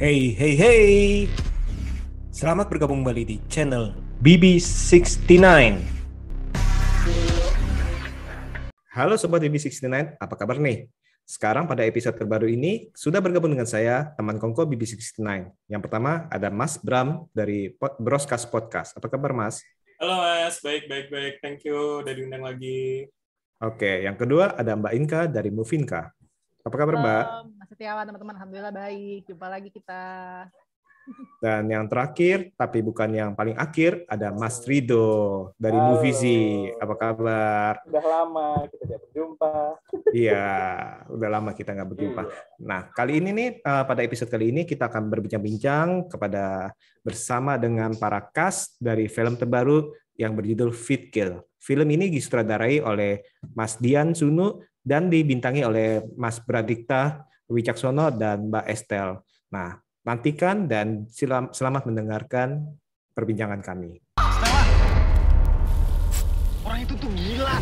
Hey, hey, hey. Selamat bergabung kembali di channel BB69. Halo Sobat BB69, apa kabar nih? Sekarang pada episode terbaru ini, sudah bergabung dengan saya, teman kongko BB69. Yang pertama ada Mas Bram dari Broscast Podcast. Apa kabar Mas? Halo Mas, baik. Thank you udah diundang lagi. Oke, yang kedua ada Mbak Inka dari Movinka. Apa kabar Mbak? Mas Setiawan, teman-teman. Alhamdulillah baik. Jumpa lagi kita. Dan yang terakhir, tapi bukan yang paling akhir, ada Mas Rido dari Movizi. Apa kabar? Udah lama kita tidak berjumpa. Iya, udah lama kita nggak berjumpa. Nah, kali ini nih, pada episode kali ini kita akan berbincang-bincang bersama dengan para cast dari film terbaru yang berjudul Fit Kill. Film ini disutradarai oleh Mas Dian Sunu dan dibintangi oleh Mas Pradikta Wicaksono dan Mbak Estel. Nah, nantikan dan selamat mendengarkan perbincangan kami. Stella, orang itu tuh gila.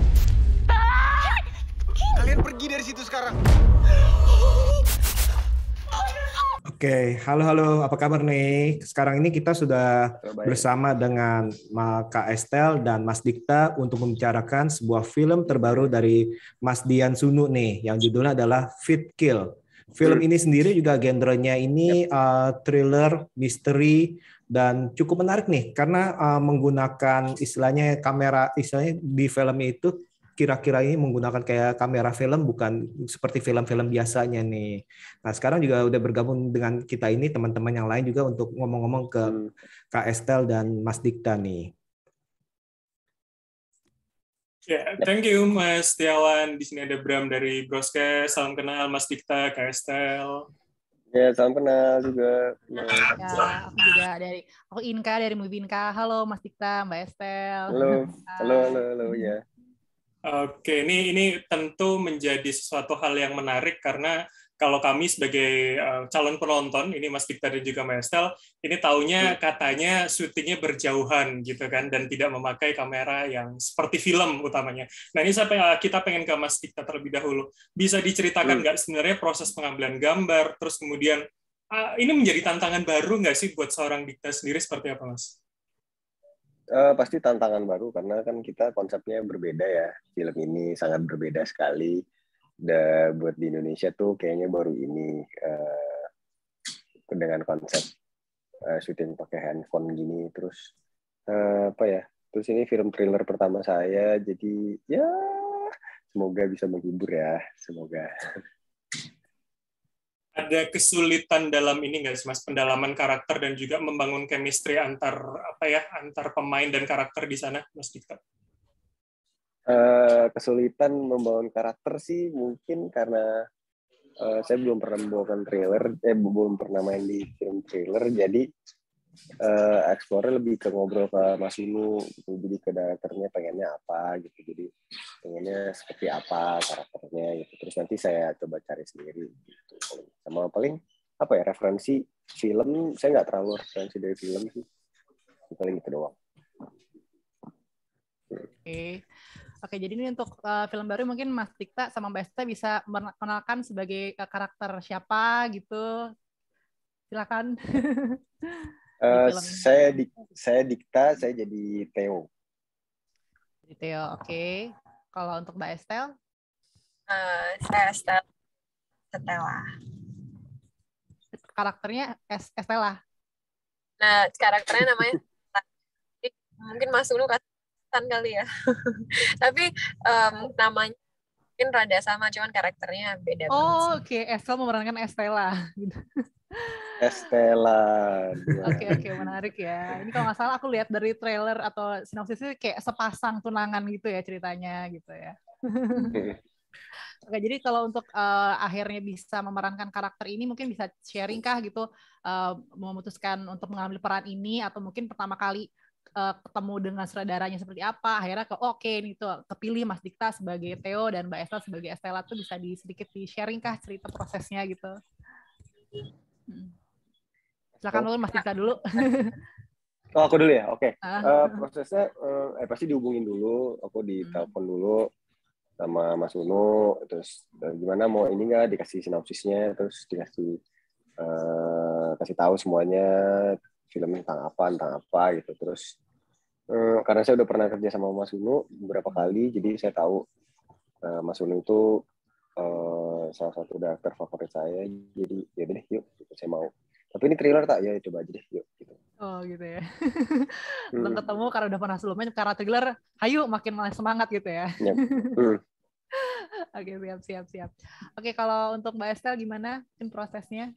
Kalian pergi dari situ sekarang. Oke, halo, apa kabar nih? Sekarang ini kita sudah bersama dengan Kak Estel dan Mas Dikta untuk membicarakan sebuah film terbaru dari Mas Dian Sunu nih, yang judulnya adalah Fit Kill. Film ini sendiri juga genrenya ini thriller, misteri, dan cukup menarik nih karena menggunakan istilahnya di filmnya itu kira-kira ini menggunakan kayak kamera film, bukan seperti film-film biasanya nih. Nah, sekarang juga udah bergabung dengan kita ini teman-teman yang lain juga untuk ngomong-ngomong ke Kak Estel dan Mas Dikta nih. Ya, thank you Mas Setiawan. Di sini ada Bram dari Broscast. Salam kenal Mas Dikta, Kak Estel. Ya, salam kenal juga. Ya, aku Inka dari Movinka. Halo Mas Dikta, Mbak Estel. Halo ya. Oke, ini tentu menjadi sesuatu hal yang menarik karena kalau kami sebagai calon penonton, ini Mas Dikta dan juga Mas Estel, ini taunya katanya syutingnya berjauhan gitu kan, dan tidak memakai kamera yang seperti film utamanya. Nah ini kita pengen ke Mas Dikta terlebih dahulu. Bisa diceritakan nggak sebenarnya proses pengambilan gambar, terus kemudian ini menjadi tantangan baru nggak sih buat seorang Dikta sendiri, seperti apa Mas? Pasti tantangan baru karena kan kita konsepnya berbeda ya. Film ini sangat berbeda sekali. Dan buat di Indonesia tuh kayaknya baru ini dengan konsep syuting pakai handphone gini. Terus Terus ini film thriller pertama saya. Jadi ya semoga bisa menghibur ya. Semoga. Ada kesulitan dalam ini nggak sih Mas, pendalaman karakter dan juga membangun chemistry antar pemain dan karakter di sana, Mas Dikta? Kesulitan membangun karakter sih mungkin karena saya belum pernah belum pernah main di film thriller, jadi explore lebih ke ngobrol ke Mas Inu gitu. Jadi ke karakternya pengennya apa gitu, jadi pengennya seperti apa karakternya gitu, terus nanti saya coba cari sendiri gitu. Sama paling referensi film, saya nggak terlalu referensi dari film sih, paling itu doang. Oke, jadi ini untuk film baru mungkin Mas Dikta sama Mbak Estel bisa mengenalkan sebagai karakter siapa gitu, silakan. Saya Dikta, saya jadi Theo. Jadi Theo, oke. Kalau untuk Mbak Estel? Saya Stella. Karakternya Estella. Nah, karakternya namanya mungkin Mas Unu kan kali ya. Tapi namanya mungkin rada sama, cuman karakternya beda. Oh, oke. Estel memerankan Estella. Estella. Oke, menarik ya. Ini kalau nggak salah aku lihat dari trailer atau sinopsisnya kayak sepasang tunangan gitu ya ceritanya gitu ya. Oke, jadi kalau untuk akhirnya bisa memerankan karakter ini mungkin bisa sharing kah gitu, memutuskan untuk mengambil peran ini atau mungkin pertama kali ketemu dengan sutradaranya seperti apa, akhirnya ini tuh kepilih Mas Dikta sebagai Theo dan Mbak Estel sebagai Estella, tuh bisa sedikit di sharing kah cerita prosesnya gitu. Silakan dulu Mas Dikta dulu. Oh, aku dulu ya, oke. Prosesnya pasti dihubungin dulu, aku ditelepon dulu sama Mas Uno, terus gimana mau ini nggak dikasih sinopsisnya, terus dikasih kasih tahu semuanya film tentang apa gitu. Terus karena saya udah pernah kerja sama Mas Unu beberapa kali, jadi saya tahu Mas Unu itu salah satu director favorit saya. Jadi ya deh yuk, gitu, saya mau. Tapi ini thriller tak ya, coba aja deh yuk. Gitu. Oh gitu ya. Belum ketemu karena udah pernah sebelumnya, karena thriller, ayo makin semangat gitu ya. Yep. Oke, siap. Oke, kalau untuk Mbak Estel gimana prosesnya?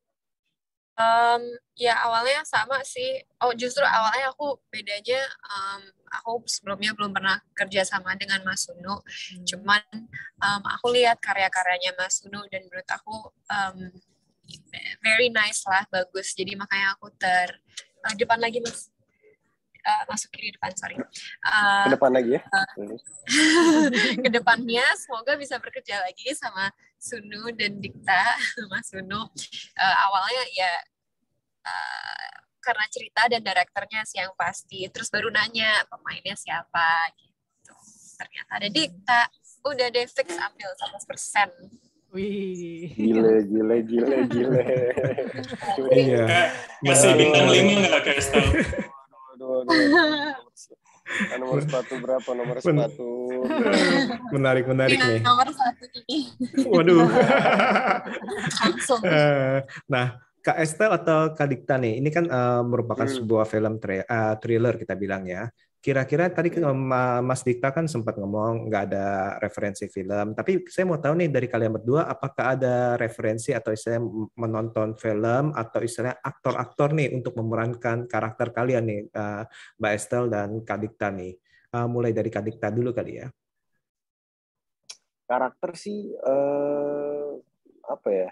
Ya awalnya sama sih. Oh justru awalnya aku bedanya aku sebelumnya belum pernah kerja sama dengan Mas Unu. Cuman aku lihat karya-karyanya Mas Unu dan menurut aku very nice lah, bagus. Jadi makanya aku depan lagi Mas. Masuk kiri depan, sorry. Ke depan lagi ya. Ke depannya semoga bisa bekerja lagi sama Sunu dan Dikta, Mas Sunu. Awalnya ya karena cerita dan direkturnya sih yang pasti. Terus baru nanya pemainnya siapa gitu. Ternyata ada Dikta. Udah deh fix ambil 100%. Wih. Gile. Iya. Masih bintang 5 nggak Kak Estel? Aduh. Nomor sepatu berapa? Nomor sepatu. Menarik nih. Nomor 1 ini. Waduh. Langsung. Nah, Kak Estel atau Kak Dikta nih, ini kan merupakan sebuah film thriller kita bilang ya. Kira-kira tadi Mas Dikta kan sempat ngomong nggak ada referensi film, tapi saya mau tahu nih dari kalian berdua, apakah ada referensi atau istilahnya menonton film atau istilahnya aktor-aktor nih untuk memerankan karakter kalian nih, Mbak Estel dan Kak Dikta nih. Mulai dari Kak Dikta dulu kali ya. Karakter sih apa ya?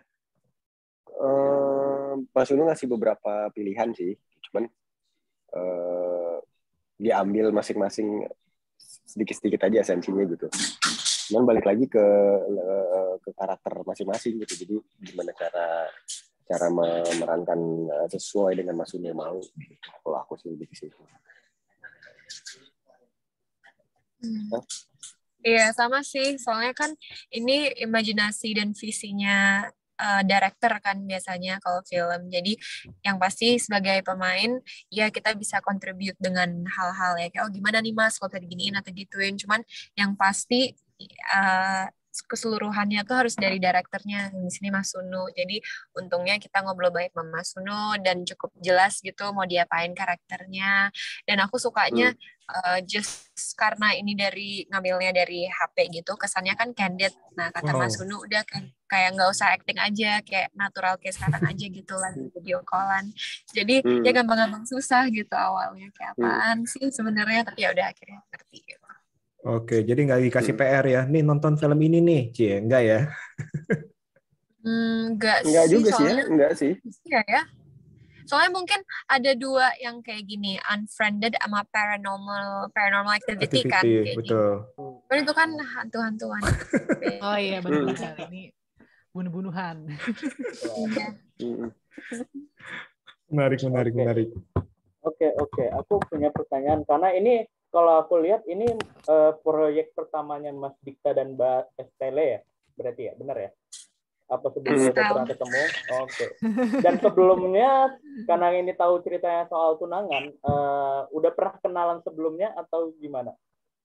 Mas Unu ngasih beberapa pilihan sih, cuman diambil masing-masing sedikit-sedikit aja esensinya gitu. Cuman balik lagi ke karakter masing-masing gitu. Jadi gimana cara memerankan sesuai dengan Mas Unu mau. Kalau aku sih lebih ke situ. Iya, sama sih. Soalnya kan ini imajinasi dan visinya director kan biasanya kalau film. Jadi yang pasti sebagai pemain, ya kita bisa contribute dengan hal-hal ya. Kayak, oh gimana nih Mas, kalau tadi diginiin atau gituin. Cuman yang pasti keseluruhannya tuh harus dari direkturnya, di sini Mas Sunu. Jadi untungnya kita ngobrol baik sama Mas Sunu dan cukup jelas gitu mau diapain karakternya. Dan aku sukanya just karena ini ngambilnya dari HP gitu, kesannya kan candid. Nah kata Mas Sunu udah kayak nggak usah acting aja, kayak natural kayak sekarang aja gitu lagi video callan. Jadi ya gampang-gampang susah gitu awalnya, kayak apaan sih sebenarnya, tapi ya udah akhirnya ngerti gitu. Oke, jadi nggak dikasih PR ya, nih nonton film ini nih, Cie, enggak ya? Enggak juga soalnya, sih, enggak sih. Iya ya. Soalnya mungkin ada 2 yang kayak gini, Unfriended sama Paranormal Activity kan. Betul. Kan itu kan hantu-hantuan. Oh iya, benar. Ini bunuh-bunuhan. Menarik. Oke. Aku punya pertanyaan, karena ini kalau aku lihat ini proyek pertamanya Mas Dikta dan Mbak Estelle ya, berarti ya, benar ya? Apa sebelumnya udah pernah ketemu? Oke. Dan sebelumnya, karena ini tahu ceritanya soal tunangan, udah pernah kenalan sebelumnya atau gimana?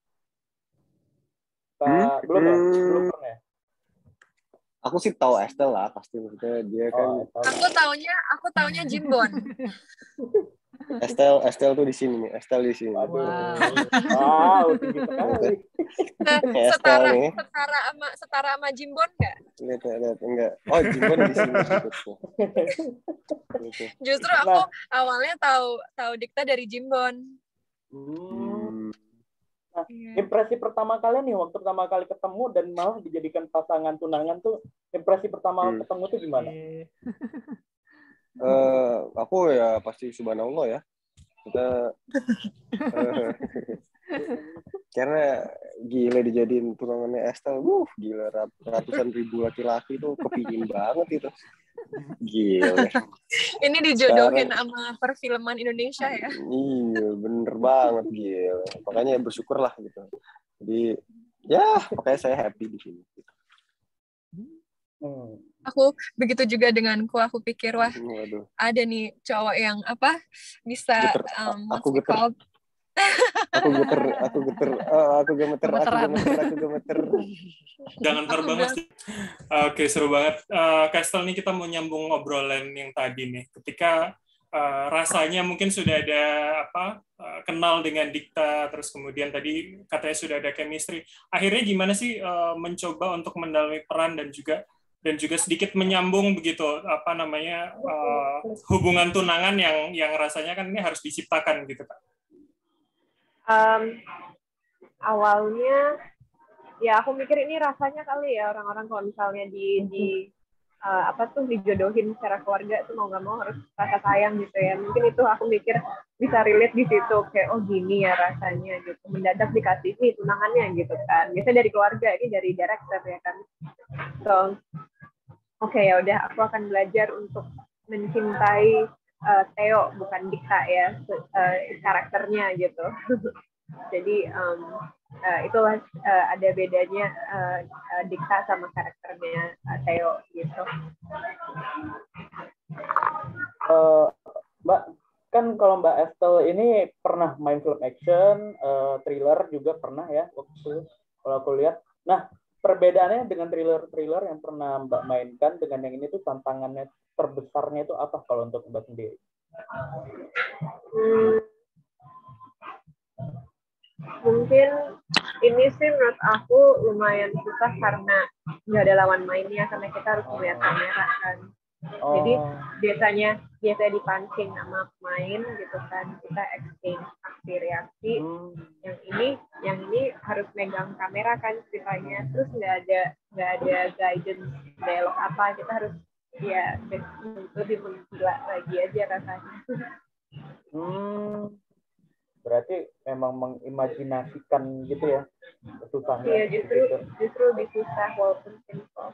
Belum pernah ya? Aku sih tahu Estel lah, pasti maksudnya dia kan. Aku taunya Jimbon. Estel tuh di sini nih, Estel di sini. Wow, tinggi sekali. setara sama Jimbon nggak? Lihat enggak. Oh, Jimbon di sini gitu. Justru aku awalnya tahu Dikta dari Jimbon. Nah, impresi pertama kalian nih, waktu pertama kali ketemu dan malah dijadikan pasangan tunangan tuh, impresi pertama ketemu tuh gimana? Aku ya pasti subhanallah ya. Kita karena gila dijadiin tunangannya Estel, gila ratusan ribu laki-laki tuh kepingin banget itu. Gila. Ini dijodohin sama perfilman Indonesia ya. Iya, bener banget gila. Makanya bersyukurlah gitu. Jadi ya, makanya saya happy di sini. Aku begitu juga denganku, aku pikir wah ada nih cowok yang apa bisa aku geter. Aku gemeter. Jangan terbang Mas. Oke, seru banget. Kastel nih kita mau nyambung obrolan yang tadi nih. Ketika rasanya mungkin sudah ada kenal dengan Dikta, terus kemudian tadi katanya sudah ada chemistry. Akhirnya gimana sih mencoba untuk mendalami peran dan juga sedikit menyambung begitu hubungan tunangan yang rasanya kan ini harus diciptakan gitu Kak. Awalnya ya aku mikir ini rasanya kali ya orang-orang kalau misalnya dijodohin secara keluarga tuh mau nggak mau harus rasa sayang gitu ya, mungkin itu aku mikir bisa relate di situ kayak oh gini ya rasanya gitu, mendadak dikasih nih tunangannya gitu kan, biasanya dari keluarga, ini dari director ya kan. So oke, ya udah aku akan belajar untuk mencintai Theo bukan Dikta ya, karakternya gitu. Jadi itulah ada bedanya Dikta sama karakternya Theo gitu. Mbak, kan kalau Mbak Estel ini pernah main film action, thriller juga pernah ya waktu kalau aku lihat. Nah, perbedaannya dengan thriller yang pernah Mbak mainkan dengan yang ini tuh tantangannya terbesarnya itu apa kalau untuk Mbak sendiri? Mungkin ini sih menurut aku lumayan susah karena nggak ada lawan mainnya, karena kita harus melihat kamera kan. Jadi biasanya dipancing sama pemain gitu kan, kita acting aksi reaksi. Yang ini harus megang kamera kan ceritanya, terus nggak ada guidance dialog apa, kita harus ya lebih menggila lagi aja rasanya. Berarti memang mengimajinasikan gitu ya susahnya. Iya, justru lebih susah walaupun simple.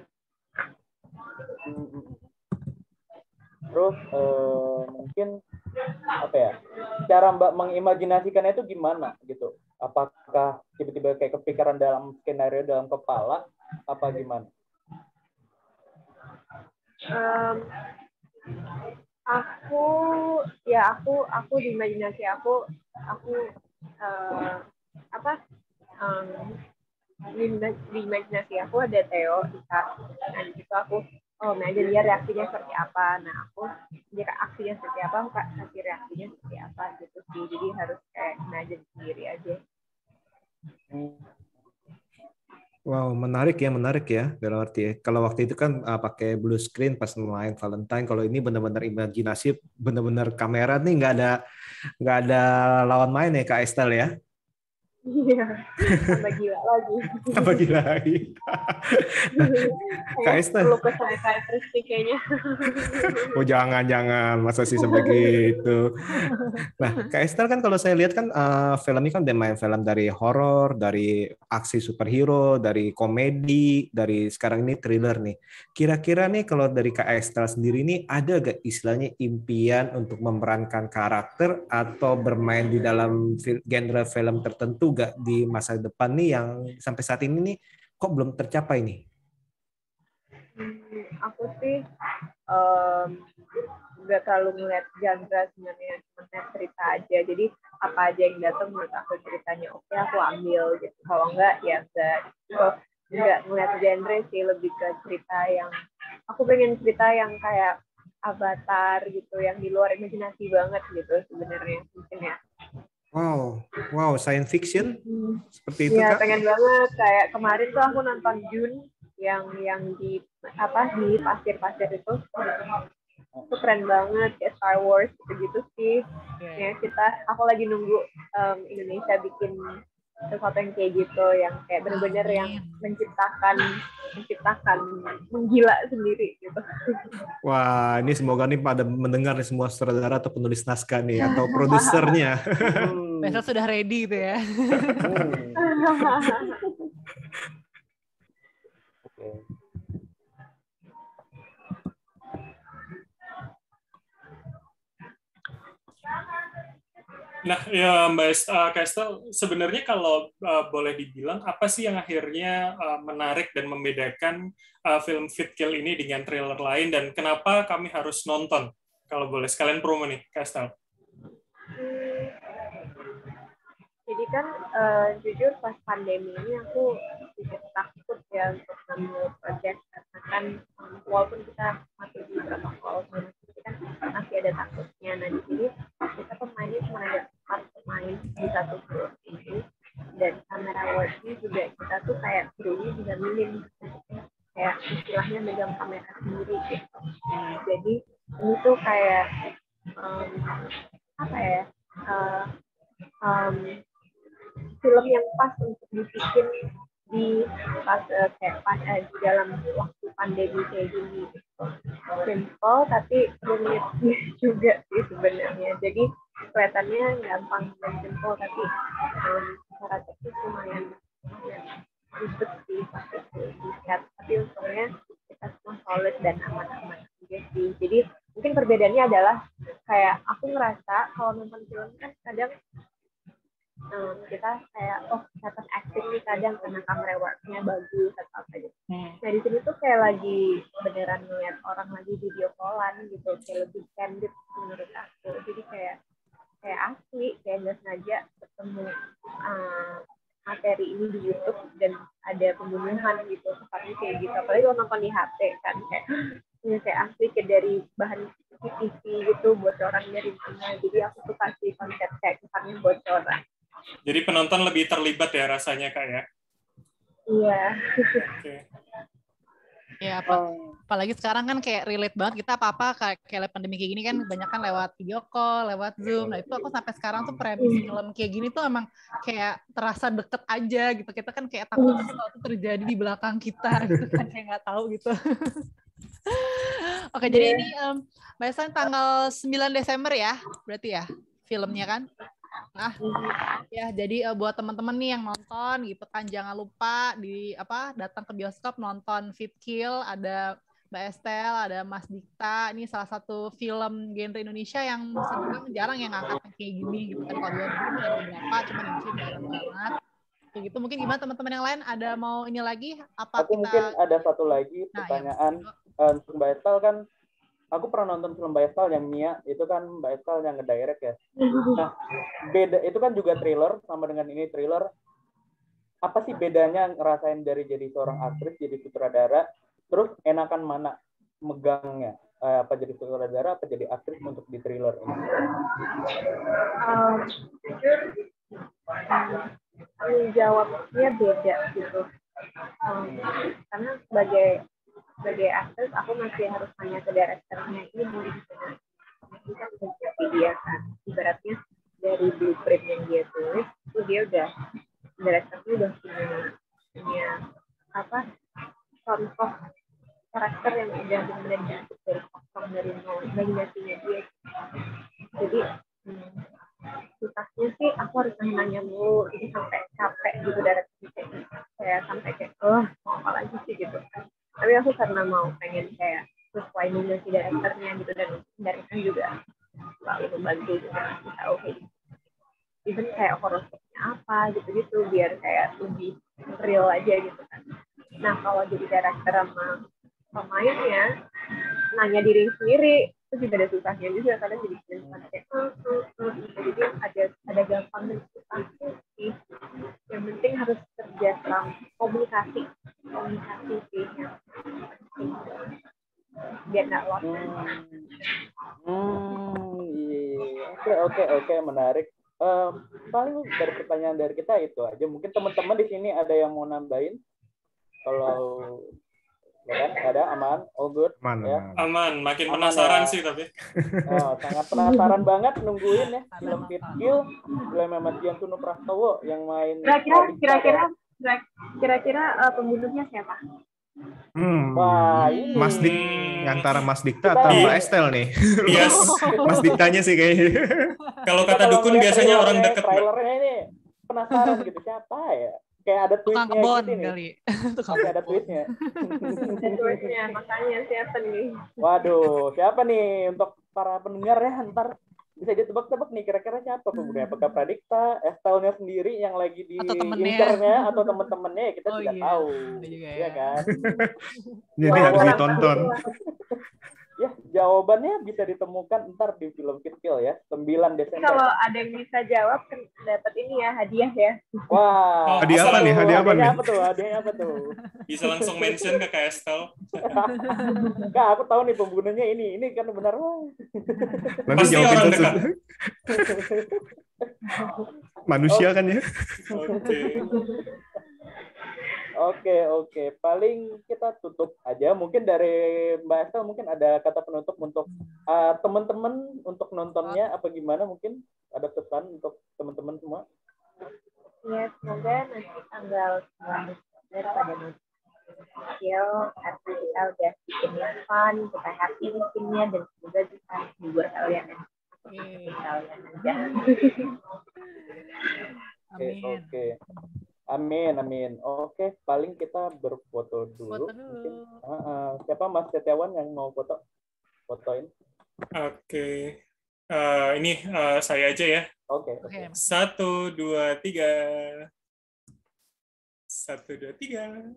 Terus mungkin apa ya, cara Mbak mengimajinasikannya itu gimana gitu? Apakah tiba-tiba kayak kepikiran dalam skenario dalam kepala apa gimana? Aku di imajinasi aku di imajinasi aku ada Theo, Dika. Nah di situ aku imagine dia reaksinya seperti apa. Nah aku jika aksinya seperti apa, aku kasih reaksinya seperti apa gitu sih. Jadi harus kayak imagine sendiri aja. Wow, menarik ya dalam arti kalau waktu itu kan pakai blue screen pas main Valentine, kalau ini benar-benar imajinasi, benar-benar kamera nih nggak ada lawan main ya Kak Estel ya. Iya, tambah gila lagi. Kak Estel. Perlu karakteristik kayaknya. Oh jangan, masa sih sampai gitu. Nah, Kak Estel kan kalau saya lihat kan film ini kan udah main film dari horor, dari aksi superhero, dari komedi, dari sekarang ini thriller nih. Kira-kira nih kalau dari Kak Estel sendiri nih ada gak istilahnya impian untuk memerankan karakter atau bermain di dalam genre film tertentu gak di masa depan nih yang sampai saat ini nih kok belum tercapai nih? Aku sih nggak terlalu ngeliat genre sebenarnya, cuma cerita aja. Jadi apa aja yang datang menurut aku ceritanya oke, aku ambil gitu. Kalau enggak ya enggak. Nggak ngeliat genre sih, lebih ke cerita yang aku pengen cerita yang kayak Avatar gitu, yang di luar imajinasi banget gitu sebenarnya mungkin ya. Wow, science fiction seperti itu ya, Kak? Pengen banget. Kayak kemarin tuh aku nonton Dune yang di pasir-pasir itu keren banget, kayak Star Wars gitu sih. Ya aku lagi nunggu Indonesia bikin sesuatu yang kayak gitu, yang kayak bener-bener yang menciptakan menggila sendiri gitu. Wah, ini semoga nih pada mendengar nih semua sutradara atau penulis naskah nih atau produsernya. Besok sudah ready gitu ya. Nah, ya Mbak Kestel, sebenarnya kalau boleh dibilang, apa sih yang akhirnya menarik dan membedakan film Fit Kill ini dengan trailer lain, dan kenapa kami harus nonton? Kalau boleh, sekalian promo nih, Kestel. Jadi kan jujur pas pandemi ini aku sedikit takut ya untuk ngambil project karena kan walaupun kita masih di protokol tapi kan masih ada takutnya. Nah di sini kita pemainnya cuma ada 4 pemain di satu film ini, dan kamera worknya juga kita tuh kayak krunya juga minim, kayak istilahnya megang kamera sendiri gitu. Jadi ini tuh kayak apa ya, film yang pas untuk dibikin di pas di dalam waktu pandemi kayak gini gitu. Simple tapi rumit juga sih sebenarnya. Jadi kelihatannya gampang dan simple, tapi secara teknis lumayan ribet sih pas itu dilihat. Tapi untungnya kita semua solid dan aman-aman juga sih. Jadi mungkin perbedaannya adalah kayak aku ngerasa kalau nonton film kan kadang kita kayak kelihatan acting nih kadang karena kamera worknya bagus atau apa gitu. Nah di sini tuh kayak lagi beneran ngeliat orang lagi video callan gitu, kayak lebih candid menurut aku. Jadi kayak asli, kayak nggak sengaja ketemu materi ini di YouTube dan ada pembunuhan gitu, seperti kayak gitu. Apalagi kalau nonton di HP kan kayak asli kayak dari bahan CCTV gitu, bocoran dari mana. Jadi aku suka sih konsep kayak kesannya bocoran. Jadi penonton lebih terlibat ya rasanya, Kak, ya? Iya. Okay. Ya, apalagi sekarang kan kayak relate banget, kita apa-apa kayak pandemi kayak gini kan banyak kan lewat video call, lewat Zoom. Nah itu aku sampai sekarang tuh premis film kayak gini tuh emang kayak terasa deket aja gitu. Kita kan kayak takut sesuatu terjadi di belakang kita gitu kan, kayak nggak tahu gitu. Oke, jadi ini Mbak Estel tanggal 9 Desember ya, berarti ya filmnya kan? Nah, ya jadi buat teman-teman nih yang nonton gitu kan, jangan lupa datang ke bioskop nonton Fit Kill. Ada Mbak Estel, ada Mas Dikta. Ini salah satu film genre Indonesia yang sebenarnya jarang yang ngangkat kayak gini gitu kan. Kalau dulu ada beberapa, cuma Indonesia jarang banget. Kayak gitu. Mungkin gimana teman-teman yang lain, ada mau ini lagi? Mungkin ada satu lagi pertanyaan untuk Mbak Estel kan. Aku pernah nonton film Mbak Estel yang Mia, itu kan Mbak Estel yang ngedirect ya. Nah, beda itu kan juga thriller, sama dengan ini thriller. Apa sih bedanya ngerasain dari jadi seorang aktris, jadi sutradara, terus enakan mana megangnya? Apa jadi sutradara, apa jadi aktris untuk di thriller ini? Jujur, jawabnya beda gitu. Karena sebagai aktris aku masih harus tanya ke directornya, ini mau gimana. Ini kan udah jadi dia kan, ibaratnya dari blueprint yang dia tulis itu dia udah, directornya udah punya contoh karakter yang udah benar-benar dibentuk dari kosong, dari nol, imajinasinya dia. Jadi susahnya sih aku harus nanya mulu, ini sampai capek gitu directornya, kayak sampai kayak mau apa lagi sih gitu kan. Tapi aku karena pengen kayak sesuai imajinasi directornya gitu, dan director juga selalu membantu gitu, ngasih tahu kayak gitu. Even kayak horoskopnya apa gitu-gitu biar kayak lebih real aja gitu kan. Nah kalau jadi director sama pemainnya nanya diri sendiri itu juga ada susahnya juga, kadang jadi kayak jadi ada gampang dan susah sih. Yang penting harus kerja sama, komunikasi sih yang penting biar nggak lost. Oke, menarik. Paling dari pertanyaan dari kita itu aja. Mungkin teman-teman di sini ada yang mau nambahin? Kalau ada aman, all good. Aman. Makin penasaran ya. Sih tapi. Sangat penasaran banget nungguin ya film Fit Kill, film Mas Jantuno Prastowo yang main. Kira-kira pembunuhnya siapa? Wah, ini Mas antara Mas Dikta atau Mbak Estel nih. Yes. Mas Diktanya sih kayaknya. Kalau kata dukun biasanya orang deket. Trailernya ini penasaran gitu, siapa ya? Kayak ada twistnya gitu nih. Kayak ada twistnya. Makanya siapa nih? Waduh, siapa nih untuk para pendengar ya, ntar bisa ditebak-tebak nih kira-kira siapa pembunuhnya, apakah Pradipta, Estelnya sendiri yang lagi Atau temennya. diincernya, atau teman-temannya, ya kita tidak tahu. Juga Ya kan? Jadi harus ditonton. Ya, jawabannya bisa ditemukan ntar di film Kill Kill ya, 9 Desember. Kalau ada yang bisa jawab, dapat ini ya, hadiah ya. Wah, Hadiah apa nih? Hadiah apa nih? Hadiahnya apa tuh? Bisa langsung mention ke Kak Estel. Kak, aku tahu nih pembunuhnya ini kan benar. Nanti Pasti jawabin orang satu. dekat. Manusia kan ya. Oke. Paling kita tutup aja. Mungkin dari Mbak Estel mungkin ada kata penutup untuk teman-teman untuk nontonnya apa gimana, mungkin ada pesan untuk teman-teman semua. Ya, semoga nanti tanggal 9 Desember pada Kill karena kita udah bikin yang fun, kita happy bikinnya, dan semoga bisa menghibur kalian ya. Kalian aja. Oke. Amin. Oke, paling kita berfoto dulu. Mungkin. Siapa Mas Setiawan yang mau fotoin? Oke. Ini saya aja ya. Oke. 1, 2, 3. 1, 2, 3.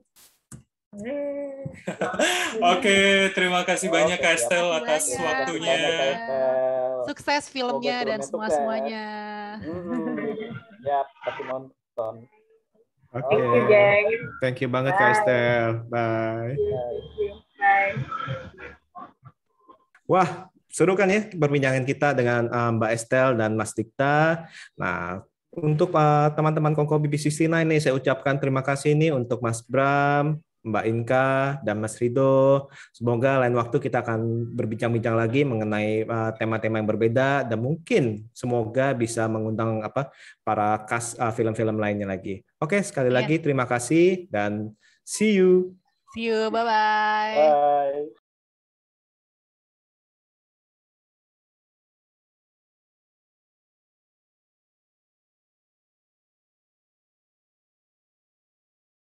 Oke, terima kasih banyak Kak Estel atas waktunya. Sukses filmnya dan semua-semuanya. Ya, pasti nonton. Oke. Thank you banget Kak Estel. Bye. Bye. Wah, seru kan ya perbincangan kita dengan Mbak Estel dan Mas Dikta. Nah, untuk teman-teman Kongko BBC9 nih, saya ucapkan terima kasih nih untuk Mas Bram, Mbak Inka, dan Mas Rido. Semoga lain waktu kita akan berbincang-bincang lagi mengenai tema-tema yang berbeda, dan mungkin semoga bisa mengundang para cast film-film lainnya lagi. Oke, sekali lagi terima kasih dan see you. See you, bye-bye. Bye.